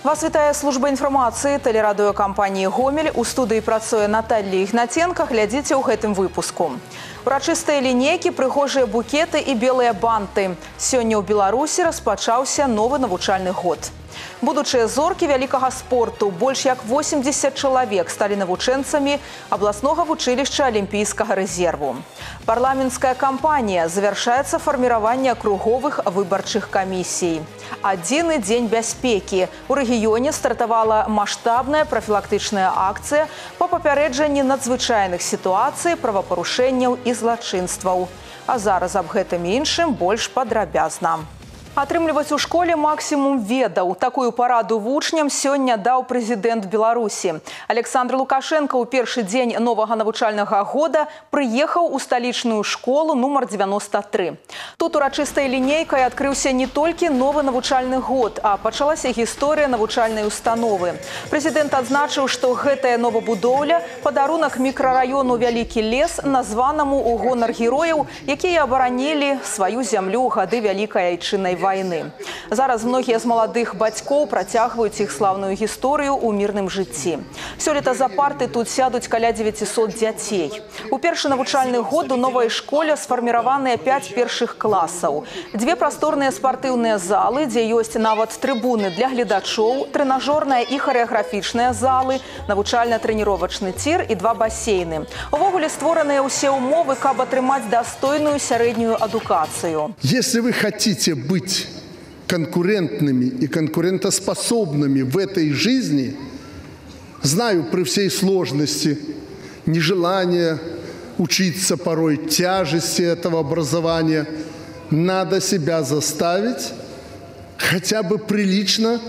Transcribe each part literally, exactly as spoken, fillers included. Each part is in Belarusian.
Вас вітае служба інфармацыі тэлерадыёкампаніі «Гомель». У студыі працуе Наталья Ігнаценка. Глядзіце ў гэтым выпуску. Урачыстыя лінейкі, прыгожыя букеты і белыя банты. Сёння ў Беларусі распачаўся новы навучальны год. Будучыя зоркі вялікага спорту, больш як восемьдесят чалавек сталі навучэнцамі абласнога вучылішча Алімпійскага рэзерву. Парламенцкая кампанія, завяршаецца фарміраванне акруговых выбарчых камісій. Адзіны дзень бяспекі. У рэгіёне стартавала маштабная прафілактычная акцыя па папярэджанні надзвычайных сітуацый, правапарушэнняў і злачынстваў. А зараз аб гэтым іншым больш падрабязна. Атрымліваць у школе максімум ведаў. Такую параду вучням сёння даў прэзідэнт Беларусі. Александр Лукашенко ў першы дзень новага навучальнага года прыехаў у сталічную школу нумар девяносто три. Тут урачыстай лінейкай адкрыўся не толькі новы навучальны год, а пачалася гісторыя навучальнай установы. Прэзідэнт адзначыў, што гэтая новабудоўля – падарунак мікрараёну Вялікі лес, названаму ў гонар герояў, якія абаранілі сваю зямлю ў гады Вялікай Айчыннай вайны. войны. Зараз многія з маладых бацькоў працягваюць іх слаўную гісторыю ў мірным жыцці. Сёлета за парты тут сядуць каля девятисот дзяцей. У першы навучальны год у новай школе сфарміраваныя пяць першых класаў. Две прасторныя спартыўныя залы, дзе ёсць нават трыбуны для гледачоў, трэнажорная і харэаграфічныя залы, навучальна-трэніровачны цір і два басейны. Увогуле створаныя ўсе ўмовы, каб атрымаць дастойную сярэднюю адукацыю. Если вы хотите быть конкурентными и конкурентоспособными в этой жизни, знаю при всей сложности, нежелания учиться порой, тяжести этого образования, надо себя заставить хотя бы прилично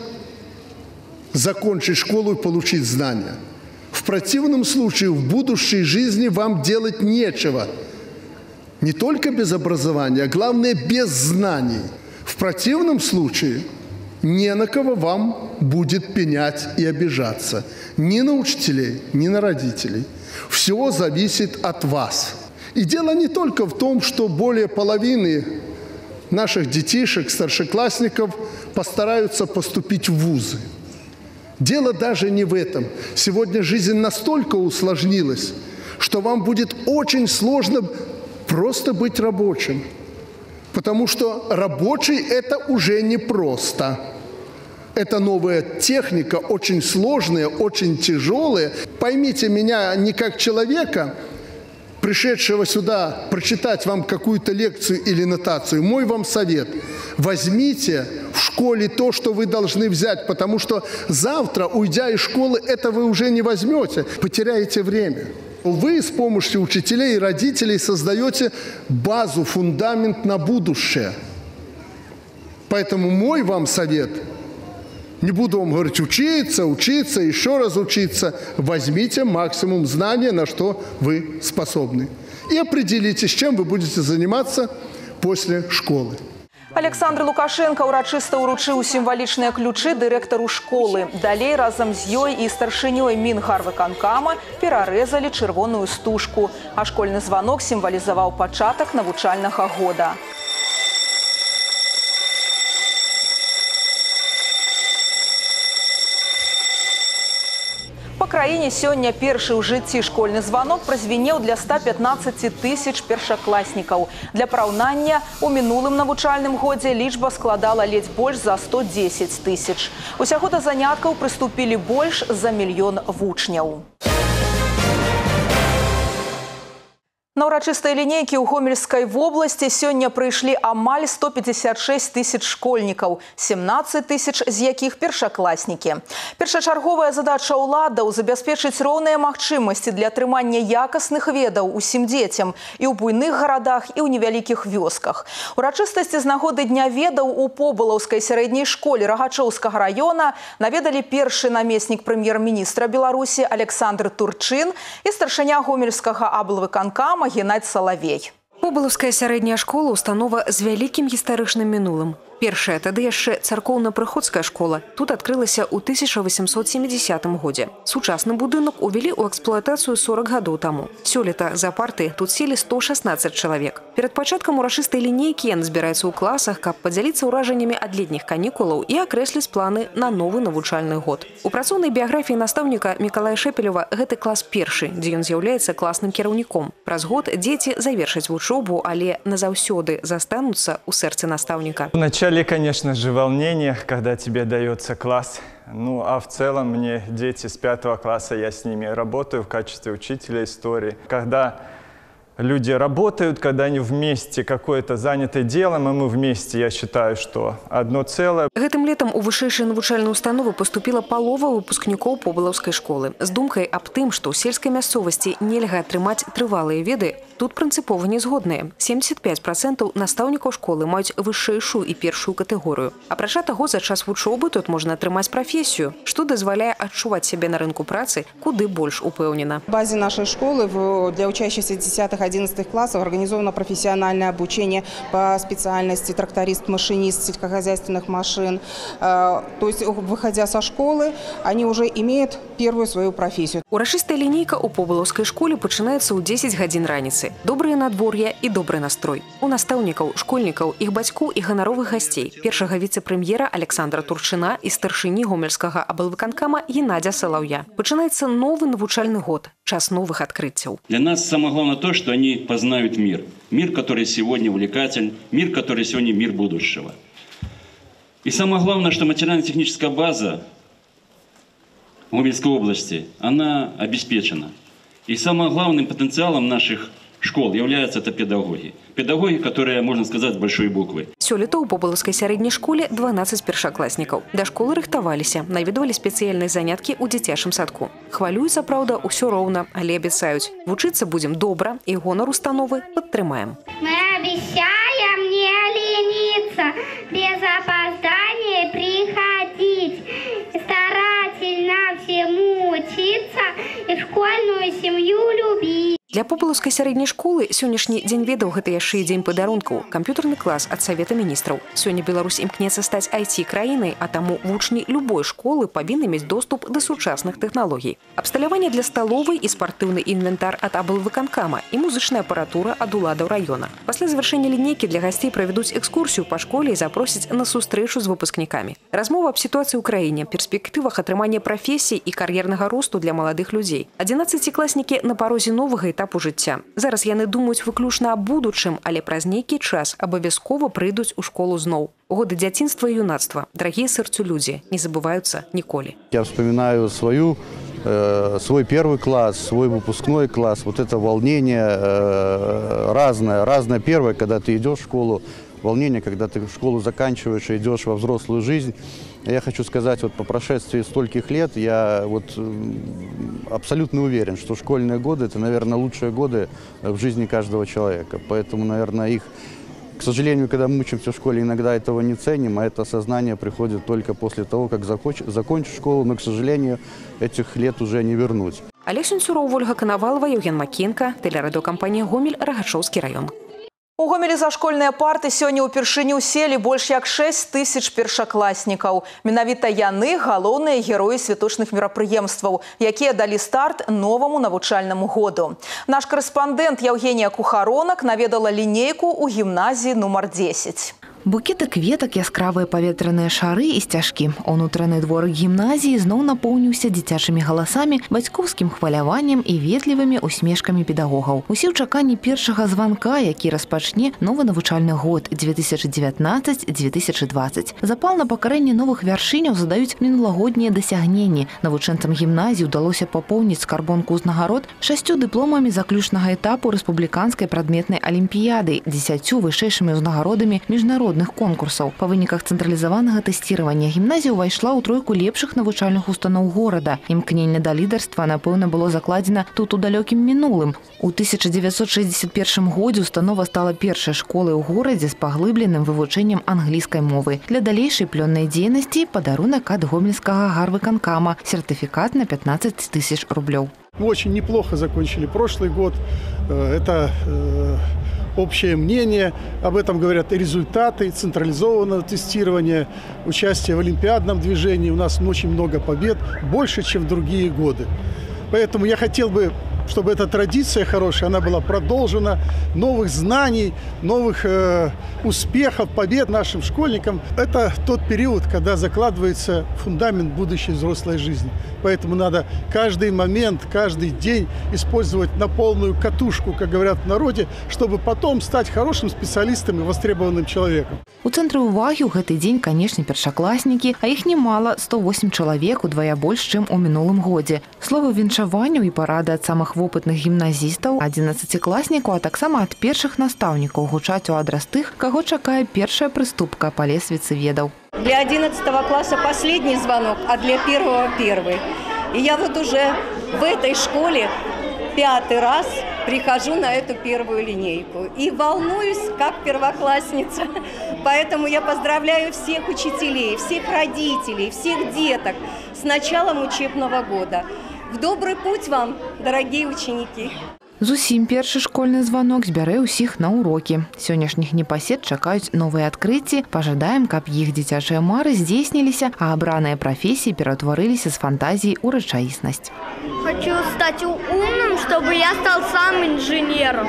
закончить школу и получить знания. В противном случае в будущей жизни вам делать нечего. Не только без образования, а главное без знаний. В противном случае не на кого вам будет пенять и обижаться. Ни на учителей, ни на родителей. Все зависит от вас. И дело не только в том, что более половины наших детишек, старшеклассников постараются поступить в вузы. Дело даже не в этом. Сегодня жизнь настолько усложнилась, что вам будет очень сложно просто быть рабочим. Потому что рабочий – это уже непросто. Это новая техника, очень сложная, очень тяжелая. Поймите меня не как человека, пришедшего сюда прочитать вам какую-то лекцию или нотацию. Мой вам совет – возьмите в школе то, что вы должны взять, потому что завтра, уйдя из школы, это вы уже не возьмете, потеряете время. Вы с помощью учителей и родителей создаете базу, фундамент на будущее. Поэтому мой вам совет, не буду вам говорить учиться, учиться, еще раз учиться, возьмите максимум знания, на что вы способны. И определитесь, чем вы будете заниматься после школы. Александр Лукашенко урачыста ўручыў сімвалічныя ключы дырэктару школы. Далей разам з ёй і старшынёй Мінгарвыканкама перарэзалі чырвоную стужку, а школьны званок сімвалізаваў пачатак навучальнага года. Па краіне сёння першы ў жыцці школьны званок празвенеў для ста пятнаццаці тысяч першакласнікаў. Для параўнання, у мінулым навучальным годзе лічба складала ледзь больш за сто дзесяць тысяч. Усяго да заняткаў прыступілі больш за мільён вучняў. На урачыстыя лінейкі ў Гомельскай вобласці сёння прыйшлі амаль сто пятьдесят шесть тысяч школьнікаў, семнадцать тысяч з якіх першакласнікі. Першачарговая задача ўладаў – забяспечыць роўныя магчымасці для атрымання якасных ведаў усім дзецям і ў буйных гарадах, і ў невялікіх вёсках. Урачыстасці з нагоды Дня ведаў у Побылаўскай сярэдняй школе Рагачоўскага раёна наведалі першы намеснік прэм'ер-міністра Беларусі Александр Турчын і старшыня Гомельскага аблвыканкама Геннадзь Салавей. Побылаўская сярэдняя школа – установа з вялікім гістарычным мінулым. Першая тады яшчэ царкоўна-прыходская школа тут адкрылася ў тысяча восемьсот семидесятым годзе. Сучасны будынак увялі ў эксплуатацыю сорок гадоў таму. Сёлета за парты тут сели сто шестнадцать чалавек. Перад пачаткам урачыстай лінейкі яны збіраюцца ў класах, каб падзяліцца ўражаннямі ад летніх канікулаў і акрэсліць планы на новы навучальны год. У працоўнай біяграфіі настаўніка Мікалая Шэпелева гэты клас першы, дзе ён з'яўляецца класным кіраўніком. Праз год дзеці завершаць вучобу, але назаўсёды застануцца ў сэрцы настаўніка. Вначале, конечно же, волнение, когда тебе дается класс. Ну, а в целом мне дети с пятого класса, я с ними работаю в качестве учителя истории. Когда люди работают, когда они вместе какое-то занятое делом, и мы вместе, я считаю, что одно целое. Гэтым летом у вышэйшыя навучальныя установы поступила палова выпускнікоў Побылаўскай школы. З думкай аб тым, што ў сельскай мясцовасці нельга атрымаць трывалыя веды, тут прынцыпова не згодныя. семьдесят пять процентов настаўнікаў школы маюць вышэйшую і першую катэгорыю. Апрача таго, за час вучобы тут можна атрымаць прафесію, што дазваляе адчуваць сябе на рынку працы куды больш упэўнена. В базе нашей школы для учащихся десятых-одиннадцатых классов организовано профессиональное обучение по специальности тракторист-машинист сельскохозяйственных машин. То есть, выходя со школы, они уже имеют первую свою профессию. Урачыстая лінейка ў Побылаўскай школе пачынаецца ў дзесяць гадзін раніцы. Добрае надвор'е і добры настрой. У настаўнікаў, школьнікаў, іх бацькоў і ганаровых гасцей, першага віцэ-прэм'ера Александра Турчына і старшыні гомельскага аблвыканкама Геннадзя Салаўя. Пачынаецца новы навучальны год, час новых открытий. Для нас самое главное то, что они познают мир. Мир, который сегодня увлекателен, мир, который сегодня мир будущего. И самое главное, что материально-техническая база Гомельской области, она обеспечена. И самым главным потенциалом наших школ являются это педагоги. Педагоги, которые, можно сказать, с большой буквы. Сёлета ў Побылаўскай сярэдняй школе дванаццаць першакласнікаў. Да школы рыхтаваліся, наведвалі спецыяльныя заняткі ў дзіцячым садку. Хвалююцца, праўда, усё роўна, але абяцаюць. Вучыцца будзем добра і гонар установы падтрымаем. Мы обещаем не лениться, без опоздания приходить, старательно всему учиться и школьную семью любить. Для Побылаўскай сярэдняй школы сённяшні дзень ведаў гэта яшчэ і дзень падарункаў. Камп'ютарны клас ад Савета міністраў. Сёння Беларусь імкнецца стаць ай ти-краінай, а таму вучні любой школы павінны мець доступ да сучасных тэхналогій. Абсталяванне для сталовай і спартыўны інвентар ад аблвыканкама і музычная апаратура ад уладаў раёна. Пасля завяршэння лінейкі для гасцей правядуць экскурсію па школе і запросяць на сустрэчу з выпускнікамі. Размова аб сітуацыі ў краіне, перспектывах атрымання прафесій і кар'ернага росту для маладых людзей. адзінаццацікласнікі на парозе новага этапу жыцця. Зараз яны думаюць выключна аб будучым, але праз нейкі час абавязкова прыйдуць у школу зноў. Годы дзяцінства і юнацтва, дарагія сэрцу людзі, не забываюцца ніколі. Я вспоминаю свою, э, свой первый класс, свой выпускной класс. Вот это волнение э, разное, разное первое, когда ты идешь в школу, волнение, когда ты школу заканчиваешь и идешь во взрослую жизнь. Я хочу сказать, вот по прошествии стольких лет я вот абсолютно уверен, что школьные годы – это, наверное, лучшие годы в жизни каждого человека. Поэтому, наверное, их, к сожалению, когда мы учимся в школе, иногда этого не ценим, а это осознание приходит только после того, как закончишь школу, но, к сожалению, этих лет уже не вернуть. Олег Сенцюров, Ольга Коновалова, Евген Макенко, телерадиокомпания «Гомель», Рогачевский район. У Гомелі за школьныя парты сёння ўпершыню селі больш як шэсць тысяч першакласнікаў. Менавіта яны галоўныя героі святочных мерапрыемстваў, якія далі старт новаму навучальнаму году. Наш корэспандэнт Евгения Кухаронак наведала лінейку ў гімназіі нумар дзесяць. Букеты кветак, яскравыя паветраныя шары і сцяжкі. Унутраны дворык гімназіі зноў напоўніўся дзіцячымі галасамі, бацькоўскім хваляваннем і ветлівымі усмешкамі педагогаў. Усе ў чаканні першага званка, які распачне новы навучальны год дзве тысячы дзевятнаццаць - дзве тысячы дваццаць. Запал на пакарэнне новых вяршыняў задаюць мінулагоднія дасягненні. Навучэнцам гімназіі ўдалося папоўніць скарбонку ўзнагарод шасцю дыпломамі заключнага этапу рэспубліканскай прадметнай алімпіяды, дзесяцю вышэйшымі ўзнагародамі міжнародных конкурсаў. Па выніках цэнтралізаванага тэсціравання гімназія ўвайшла ў тройку лепшых навучальных устаноў горада. Імкненне да лідарства, напэўна, было закладзена тут у далёкім мінулым. У тысяча дзевяцьсот шэсцьдзесят першым годзе установа стала першай школай у горадзе з паглыбленым вывучэннем англійскай мовы. Для далейшай плённай дзейнасці падарунак ад гомельскага гарвыканкама, сертыфікат на пятнадцать тысяч рублёў. Мы очень неплохо закончили прошлый год. Это общее мнение. Об этом говорят и результаты централизованного тестирования, участие в олимпиадном движении. У нас очень много побед, больше, чем в другие годы. Поэтому я хотел бы, чтобы эта традиция хорошая, она была продолжена, новых знаний, новых э, успехов, побед нашим школьникам. Это тот период, когда закладывается фундамент будущей взрослой жизни. Поэтому надо каждый момент, каждый день использовать на полную катушку, как говорят в народе, чтобы потом стать хорошим специалистом и востребованным человеком. У цэнтры ўвагі ў гэты дзень, канешне, першакласнікі, а іх немало – сто восемь чалавек, удвая больш, чым у мінулым годзе. Словы віншаванняў і парады ад самых вопытных гімназістаў, адзінаццацікласнікаў, а таксама ад першых настаўнікаў гучаць у адрас тых, каго чакае першая прыступка па лесвіцы ведаў. Для одиннадцатого класса последний звонок, а для первого первый. И я вот уже в этой школе пятый раз прихожу на эту первую линейку. И волнуюсь, как первоклассница. Поэтому я поздравляю всех учителей, всех родителей, всех деток с началом учебного года. В добрый путь вам, дорогие ученики! Зусім першы школьны звонок збярэ ўсіх на урокі. Сённяшніх непасед чакаюць новыя адкрыцці. Пажадаем, каб іх дзіцячыя мары здзейсніліся, а абраныя прафесіі ператварыліся з фантазіі ў рэчаіснасць. Хочу стать умным, чтобы я стал сам инженером.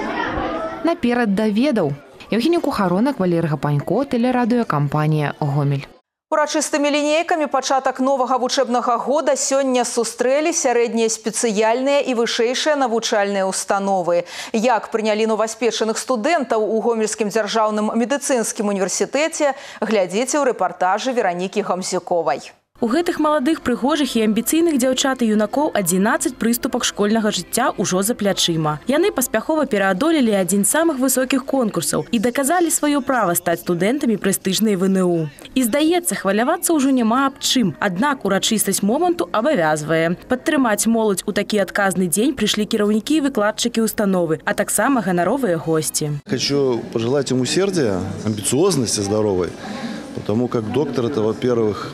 Наперад да ведаў. Евгений Кухаронок, Валерий Гапанько, тэлерадыёкампанія «Гомель». Урачыстымі лінейкамі пачатак новага вучэбнага года сёння сустрэлі сярэднія спецыяльныя і вышэйшыя навучальныя установы. Як прынялі новаспечаных студэнтаў у Гомельскім дзяржаўным медыцынскім універсітэце, глядзіце ў рэпартажы Веранікі Гамзюковай. У гэтых маладых, прыгожых і амбіцыйных дзяўчат і юнакоў адзінаццаць прыступак школьнага жыцця ўжо за плячыма. Яны паспяхова пераадолелі адзін з самых высокіх конкурсаў і даказалі сваё права стаць студэнтамі прэстыжнай вэ эн у. І здаецца, хвалявацца ўжо няма аб чым. Аднак урачыстасць моманту абавязвае. Падтрымаць моладзь у такі адказны дзень прыйшлі кіраўнікі і выкладчыкі установы, а таксама ганаровыя госці. Хочу пожелать им усердия, амбициозности здоровой, потому как доктор – это, во-первых,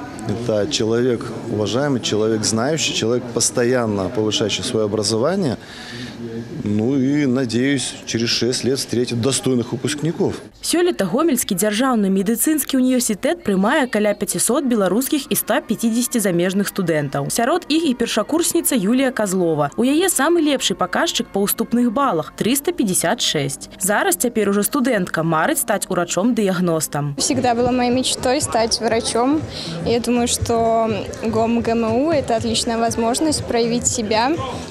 это человек уважаемый, человек знающий, человек постоянно повышающий свое образование. Ну и, надеюсь, через шесть лет встретит достойных выпускников. Сёлета Гомельскі дзяржаўны медыцынскі універсітэт прымае каля пяцісот беларускіх і ста пяцідзесяці замежных студэнтаў. Сярод іх і першакурсніца Юлія Козлова. У яе самы лепшы паказчык па ўступных балах – триста пятьдесят шесть. Зараз цяпер ужо студэнтка марыць стаць урачом-дыягностам. Всегда была моей мечтой стать врачом. Я думаю, что ГОМ ГМУ – это отличная возможность проявить себя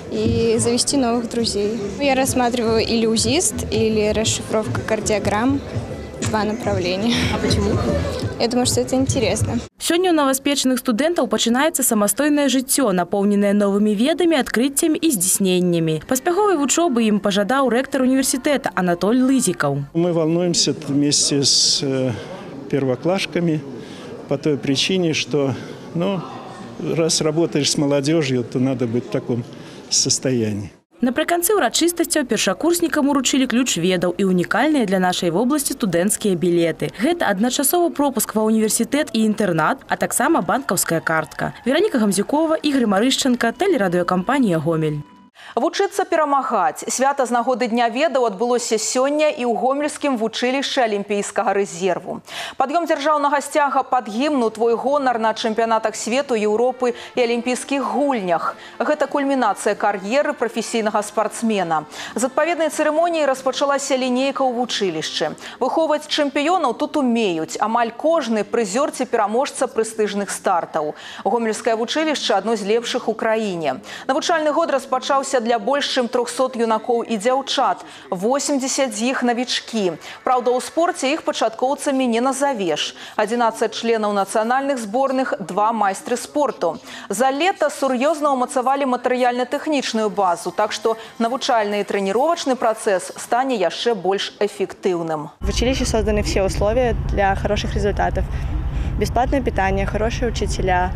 и завести новых друзей. Я рассматриваю или УЗИст, или расшифровка кардиограмм. Два направления. А почему? Я думаю, что это интересно. Сёння у новаспечаных студэнтаў пачынаецца самастойнае жыццё, напоўненае новымі ведамі, адкрыццямі і здзейсненнямі. Паспяховай вучобы ім пажадаў рэктар універсітэта Анатоль Лызиков. Мы волнуемся вместе с первоклашками по той причине, что, ну, раз работаешь с молодежью, то надо быть в таком состоянии. Напрыканцы ўрачыстасцяў першакурснікам уручылі ключ ведаў і унікальныя для нашай вобласці студэнцкія білеты. Гэта адначасовы пропуск ва універсітэт і інтэрнат, а таксама банкаўская картка. Вераніка Гамзюкова, Ігор Марышченко, тэлерадыёкампанія «Гомель». Вучыцца перамагаць. Свята з нагоды Дня ведаў адбылося сёння і ў Гомельскім вучылішчы Алімпійскага рэзерву. Пад'ём дзяржаўнага сцяга пад гімну «Твой гонар» на чэмпіянатах свету, Еўропы і алімпійскіх гульнях. Гэта кульмінацыя кар'еры прафесійнага спартсмена. З адпаведнай цырымоніі распачалася лінейка ў вучылішчы. Выхоўваць чэмпіёнаў тут умеюць. Амаль кожны прызёр ці пераможца прэстыжных стартаў. Гомельскае вучылішча – адно з лепшых у краіне. Навучальны год распачаўся для больш чым трохсот юнакоў і дзяўчат. восемьдесят з іх навічкі. Праўда, у спорце іх пачаткоўцамі не назавеш. адзінаццаць членаў нацыянальных зборных, два майстры спорту. За лета сур'ёзна ўмацавалі матэрыяльна-тэхнічную базу, так што навучальны і трэніровачны працэс стане яшчэ больш эффектыўным. В училище созданы все условия для хороших результатов. Бесплатное питание, хорошие учителя,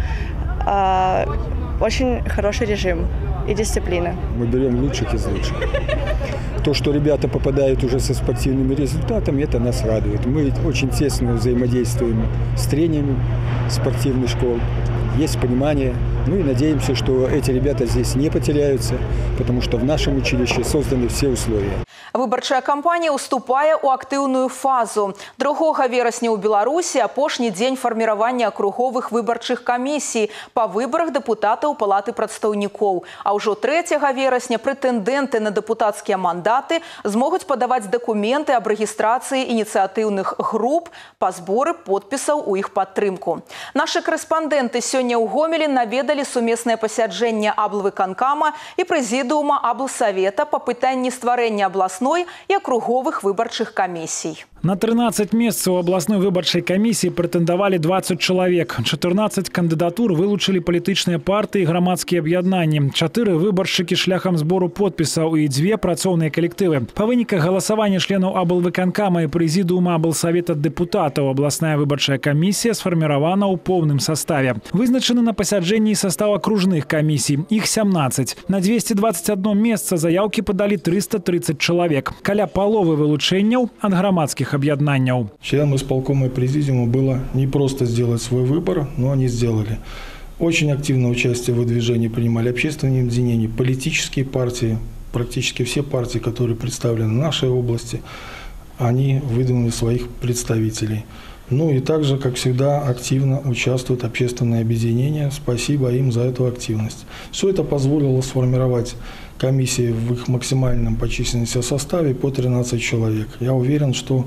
очень хороший режим и дисциплина. Мы берем лучших из лучших. То, что ребята попадают уже со спортивными результатами, это нас радует. Мы очень тесно взаимодействуем с тренерами спортивных школ. Есть понимание. Ну и надеемся, что эти ребята здесь не потеряются, потому что в нашем училище созданы все условия. Выбарчая кампанія уступае ў актыўную фазу. другога верасня ў Беларусі апошні дзень фарміравання акруговых выбарчых камісій па выбарах дэпутатаў Палаты прадстаўнікоў. А ўжо трэцяга верасня прэтэндэнты на дэпутацкія мандаты змогуць падаваць дакументы аб рэгістрацыі ініцыятыўных груп па зборы подпісаў у іх падтрымку. Нашы корэспандэнты сёння ў Гомелі наведалі сумеснае пасяджэнне аблвыканкама і прэзідыума аблсавета па пытанні стварэння абласной и округовых выборчих комиссий. На тринадцать месцаў областной выборчай комиссии претендовали двадцать человек. четырнадцать кандидатур вылучили палітычныя партии и громадские объединения. Четыре выборщики шляхом сбору подписаў и две працоўныя коллективы. По выніках голосования членов аблвыканкама и президиума аблсовета депутатов областная выборчая комиссия сформирована ў полном составе. Вызначены на пасяджэнні состав окружных комиссий. Их семнадцать. На двести двадцать одно место заявки подали триста тридцать человек. Каля половы вылучэнняў от громадских объединений. Членам исполкома и президиума было не просто сделать свой выбор, но они сделали. Очень активное участие в выдвижении принимали общественные объединения, политические партии, практически все партии, которые представлены в нашей области, они выдвинули своих представителей. Ну и также, как всегда, активно участвуют общественные объединения. Спасибо им за эту активность. Все это позволило сформировать комиссии в их максимальном по численности составе по тринадцать человек. Я уверен, что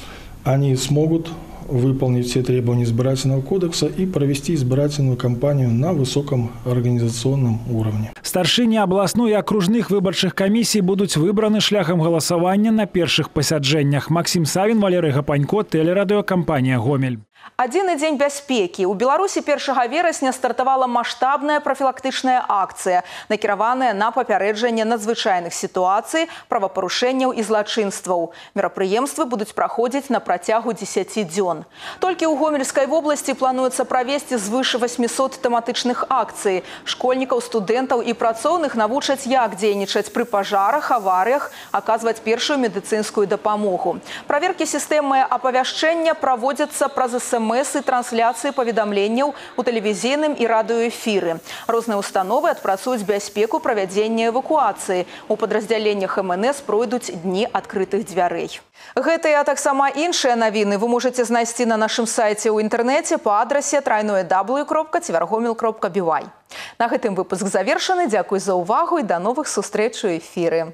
они смогут выполнить все требования избирательного кодекса и провести избирательную кампанию на высоком организационном уровне. Старшыні областной и окружных выборчих комиссий будут выбраны шляхом голосования на первых пасяджэннях. Максим Савин, Валерий Гапанько, телерадиокомпания «Гомель». Адзіны дзень бяспекі. У Беларусі першага верасня стартавала маштабная прафілактычная акцыя, накіраваная на папярэджанне надзвычайных сітуацый, правапарушэнняў і злачынстваў. Мерапрыемствы будуць праходзіць на працягу дзесяці дзён. Толькі ў Гомельскай вобласці плануецца правесці звыш восьмісот тэматычных акцый. Школьнікаў, студэнтаў і працоўных навучаць, як дзейнічаць пры пажарах, аварыях, аказваць першую медыцынскую дапамогу. Праверкі сістэмы апавяшчэння праводзяцца праз СМС и трансляции паведамленняў у тэлевізійным і радыёэфіры. Розныя установы адпрацуюць бяспеку правядзення эвакуацыі. У падраздзяленнях эм эн эс пройдуць дні адкрытых дзвярэй. Гэтыя, а таксама іншыя навіны вы можаце знайсці на нашым сайце ў інтэрнэце па адрасе трайное дабл ю кропка цівергомел кропка би вай. На гэтым выпуск завершаны. Дзякуй за ўвагу і да новых сустрэч у эфіры.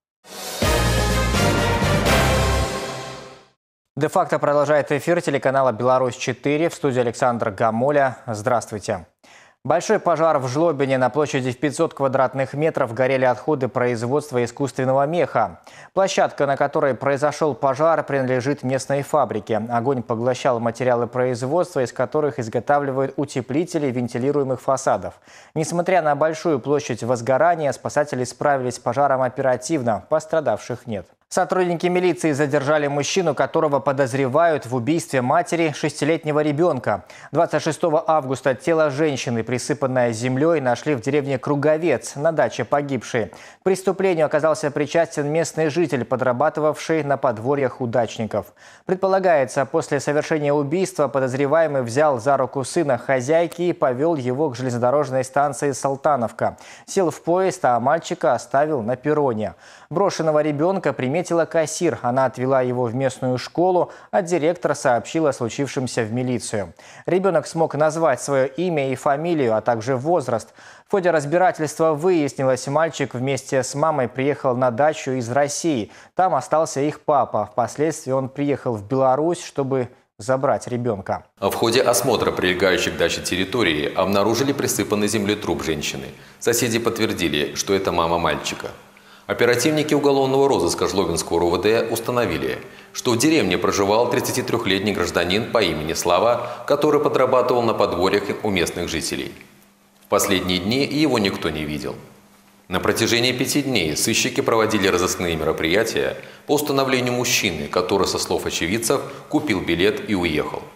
Де-факто продолжает эфир телеканала «Беларусь четыре». В студии Александр Гамоля. Здравствуйте. Большой пожар в Жлобине. На площади в пятьсот квадратных метров горели отходы производства искусственного меха. Площадка, на которой произошел пожар, принадлежит местной фабрике. Огонь поглощал материалы производства, из которых изготавливают утеплители вентилируемых фасадов. Несмотря на большую площадь возгорания, спасатели справились с пожаром оперативно. Пострадавших нет. Сотрудники милиции задержали мужчину, которого подозревают в убийстве матери шестилетнего ребенка. двадцать шестого августа тело женщины, присыпанное землей, нашли в деревне Круговец на даче погибшей. К преступлению оказался причастен местный житель, подрабатывавший на подворьях у дачников. Предполагается, после совершения убийства подозреваемый взял за руку сына хозяйки и повел его к железнодорожной станции Салтановка. Сел в поезд, а мальчика оставил на перроне. Брошенного ребенка приметила кассир. Она отвела его в местную школу, а директор сообщил о случившемся в милицию. Ребенок смог назвать свое имя и фамилию, а также возраст. В ходе разбирательства выяснилось, мальчик вместе с мамой приехал на дачу из России. Там остался их папа. Впоследствии он приехал в Беларусь, чтобы забрать ребенка. В ходе осмотра прилегающей к даче территории обнаружили присыпанный землей труп женщины. Соседи подтвердили, что это мама мальчика. Оперативники уголовного розыска Жлобинского РОВД установили, что в деревне проживал тридцатитрёхлетний гражданин по имени Слава, который подрабатывал на подворьях у местных жителей. В последние дни его никто не видел. На протяжении пяти дней сыщики проводили разыскные мероприятия по установлению мужчины, который, со слов очевидцев, купил билет и уехал.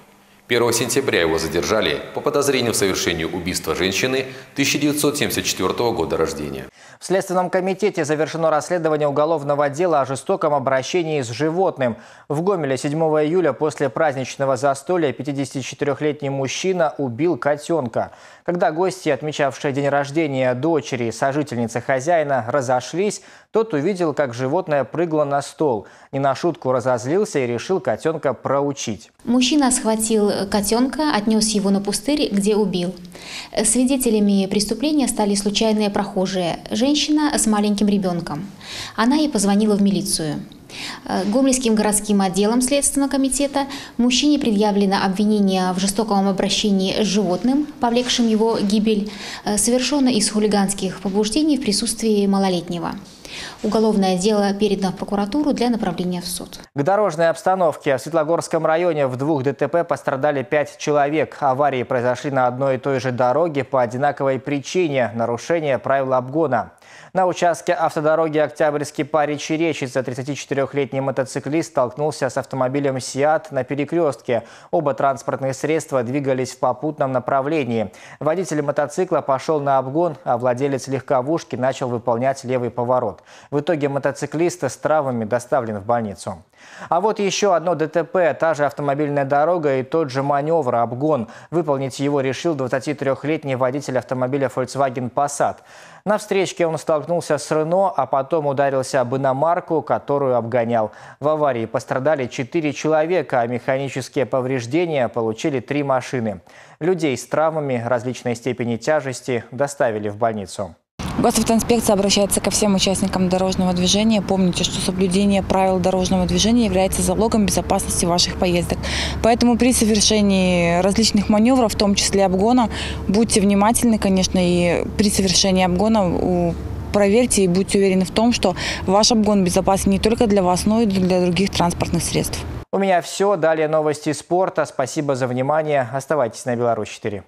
первого сентября его задержали по подозрению в совершении убийства женщины тысяча девятьсот семьдесят четвёртого года рождения. В Следственном комитете завершено расследование уголовного дела о жестоком обращении с животным. В Гомеле седьмого июля после праздничного застолья пятидесятичетырёхлетний мужчина убил котенка. Когда гости, отмечавшие день рождения дочери, сожительницы хозяина, разошлись, тот увидел, как животное прыгало на стол. Не на шутку разозлился и решил котенка проучить. Мужчина схватил котенка, отнес его на пустырь, где убил. Свидетелями преступления стали случайные прохожие. Женщина с маленьким ребенком. Она ей позвонила в милицию. Гомельским городским отделом Следственного комитета мужчине предъявлено обвинение в жестоком обращении с животным, повлекшим его гибель, совершено из хулиганских побуждений в присутствии малолетнего. Уголовное дело передано в прокуратуру для направления в суд. К дорожной обстановке. В Светлогорском районе в двух ДТП пострадали пять человек. Аварии произошли на одной и той же дороге по одинаковой причине – нарушение правил обгона. На участке автодороги Октябрьский Парич-Речица тридцатичетырёхлетний мотоциклист столкнулся с автомобилем «Сиат» на перекрестке. Оба транспортных средства двигались в попутном направлении. Водитель мотоцикла пошел на обгон, а владелец легковушки начал выполнять левый поворот. В итоге мотоциклист с травмами доставлен в больницу. А вот еще одно ДТП, та же автомобильная дорога и тот же маневр, обгон. Выполнить его решил двадцатитрёхлетний водитель автомобиля Volkswagen Passat. На встречке он столкнулся с Рено, а потом ударился об иномарку, которую обгонял. В аварии пострадали четыре человека, а механические повреждения получили три машины. Людей с травмами различной степени тяжести доставили в больницу. Госавтоинспекция обращается ко всем участникам дорожного движения. Помните, что соблюдение правил дорожного движения является залогом безопасности ваших поездок. Поэтому при совершении различных маневров, в том числе обгона, будьте внимательны, конечно, и при совершении обгона проверьте и будьте уверены в том, что ваш обгон безопасен не только для вас, но и для других транспортных средств. У меня все. Далее новости спорта. Спасибо за внимание. Оставайтесь на Беларусь четыре.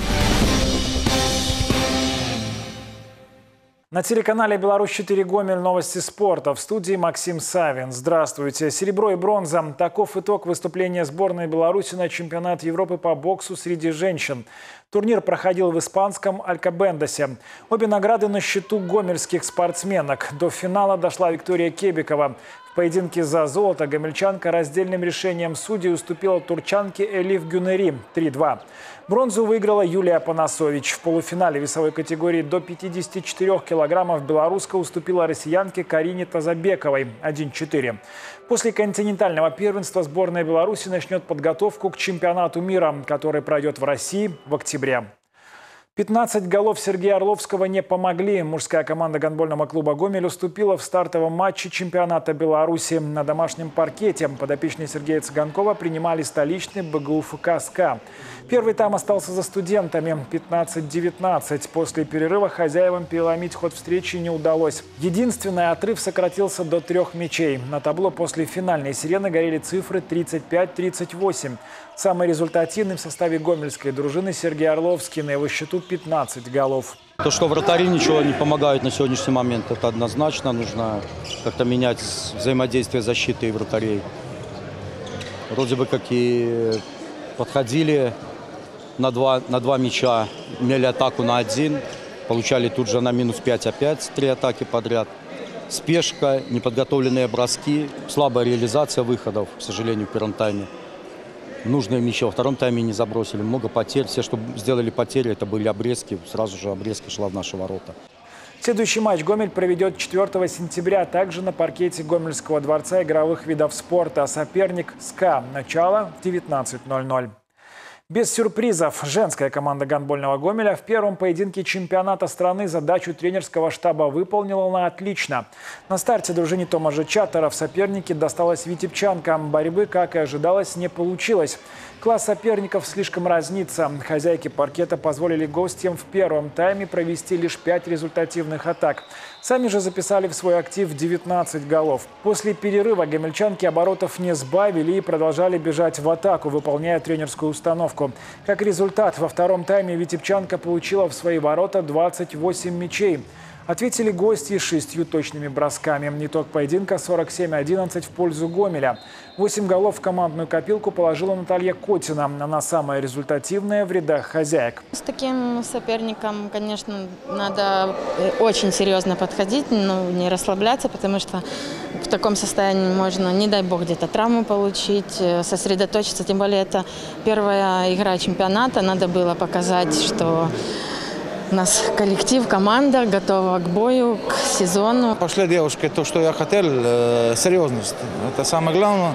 На телеканале «Беларусь четыре Гомель» новости спорта. В студии Максим Савин. Здравствуйте. Серебро и бронза. Таков итог выступления сборной Беларуси на чемпионат Европы по боксу среди женщин. Турнир проходил в испанском Алькобендосе. Обе награды на счету гомельских спортсменок. До финала дошла Виктория Кебикова. В поединке за золото гомельчанка раздельным решением судей уступила турчанке Элиф Гюнери три-два. Бронзу выиграла Юлия Панасович. В полуфинале весовой категории до пятидесяти четырёх килограммов белоруска уступила россиянке Карине Тазабековой один-четыре. После континентального первенства сборная Беларуси начнет подготовку к чемпионату мира, который пройдет в России в октябре. пятнадцать голов Сергея Орловского не помогли. Мужская команда гандбольного клуба «Гомель» уступила в стартовом матче чемпионата Беларуси. На домашнем паркете подопечные Сергея Цыганкова принимали столичный БГУФК «СКА». Первый тайм остался за студентами пятнадцать девятнадцать. После перерыва хозяевам переломить ход встречи не удалось. Единственный отрыв сократился до трех мячей. На табло после финальной сирены горели цифры тридцать пять тридцать восемь. Самый результативный в составе гомельской дружины Сергей Орловский. На его счету пятнадцать голов. То, что вратари ничего не помогают на сегодняшний момент, это однозначно. Нужно как-то менять взаимодействие защиты и вратарей. Вроде бы как и подходили на два, на два мяча, имели атаку на один, получали тут же на минус пять опять три атаки подряд. Спешка, неподготовленные броски, слабая реализация выходов, к сожалению, в первом тайме. Нужные мячи во втором тайме не забросили. Много потерь. Все, что сделали потери, это были обрезки. Сразу же обрезка шла в наши ворота. Следующий матч Гомель проведет четвёртого сентября, также на паркете Гомельского дворца игровых видов спорта. Соперник СКА. Начало в девятнадцать ноль-ноль. Без сюрпризов. Женская команда гандбольного Гомеля в первом поединке чемпионата страны задачу тренерского штаба выполнила на отлично. На старте дружине Томажа Чатара в сопернике досталось витебчанкам. Борьбы, как и ожидалось, не получилось. Класс соперников слишком разнится. Хозяйки паркета позволили гостям в первом тайме провести лишь пять результативных атак. Сами же записали в свой актив девятнадцать голов. После перерыва гомельчанки оборотов не сбавили и продолжали бежать в атаку, выполняя тренерскую установку. Как результат, во втором тайме витебчанка получила в свои ворота двадцать восемь мячей. Ответили гости шестью точными бросками. Итог поединка сорок семь одиннадцать в пользу Гомеля. Восемь голов в командную копилку положила Наталья Котина. Она самая результативная в рядах хозяек. С таким соперником, конечно, надо очень серьезно подходить, ну, не расслабляться, потому что в таком состоянии можно, не дай бог, где-то травму получить, сосредоточиться. Тем более это первая игра чемпионата. Надо было показать, что у нас коллектив, команда готова к бою, к сезону. Пошли девушки то, что я хотел, серьезность. Это самое главное.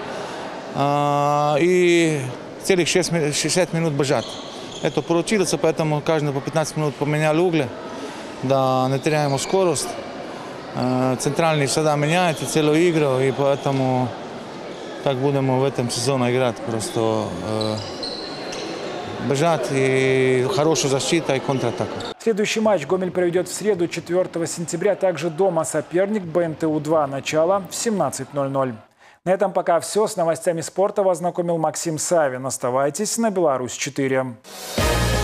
И целых шестьдесят минут бежать. Это получилось, поэтому каждый по пятнадцать минут поменяли угли. Да, не теряем скорость. Центральный всегда меняет целую игру, и поэтому так будем в этом сезоне играть. Просто бежать, и хорошая защита, и контратака. Следующий матч Гомель проведет в среду, четвёртого сентября, также дома. Соперник БНТУ два. Начало в семнадцать ноль ноль. На этом пока все. С новостями спорта вас знакомил Максим Савин. Оставайтесь на Беларусь четыре.